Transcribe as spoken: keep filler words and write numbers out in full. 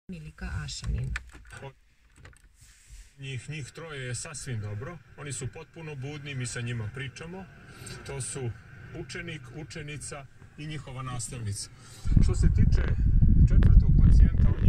Milika Ašanin. Njih, njih troje je sasvim dobro. Oni su potpuno budni, mi sa njima pričamo. To su učenik, učenica i njihova nastavnica. Što se tiče četvrtog pacijenta, on